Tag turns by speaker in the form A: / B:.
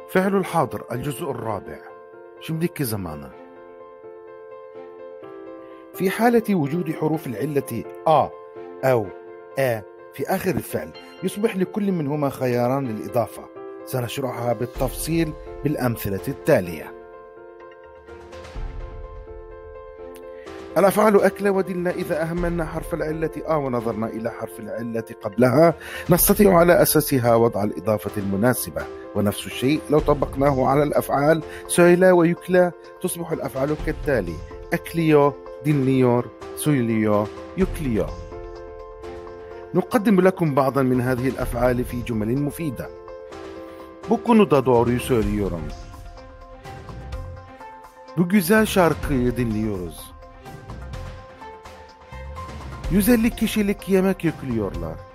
A: فعل الحاضر الجزء الرابع. شمدك زمانه. في حالة وجود حروف العلة أو في آخر الفعل يصبح لكل منهما خياران للإضافة. سنشرحها بالتفصيل بالأمثلة التالية. الأفعال أكل ودلنا إذا أهملنا حرف العلة ونظرنا إلى حرف العلة قبلها نستطيع على أساسها وضع الإضافة المناسبة، ونفس الشيء لو طبقناه على الأفعال سويلا ويكلا تصبح الأفعال كالتالي: أكليو، دلنيور، سويليو، يكليو. نقدم لكم بعضا من هذه الأفعال في جمل مفيدة. Bu doğruyu söylüyorum. Bu güzel şarkıyı dinliyoruz. 150 kişilik yemek yüklüyorlar.